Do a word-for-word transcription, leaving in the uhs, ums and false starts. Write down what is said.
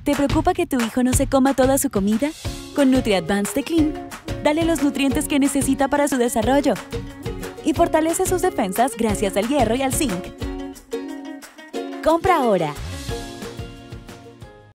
¿Te preocupa que tu hijo no se coma toda su comida? Con NutriAdvance de Clean, dale los nutrientes que necesita para su desarrollo y fortalece sus defensas gracias al hierro y al zinc. Compra ahora.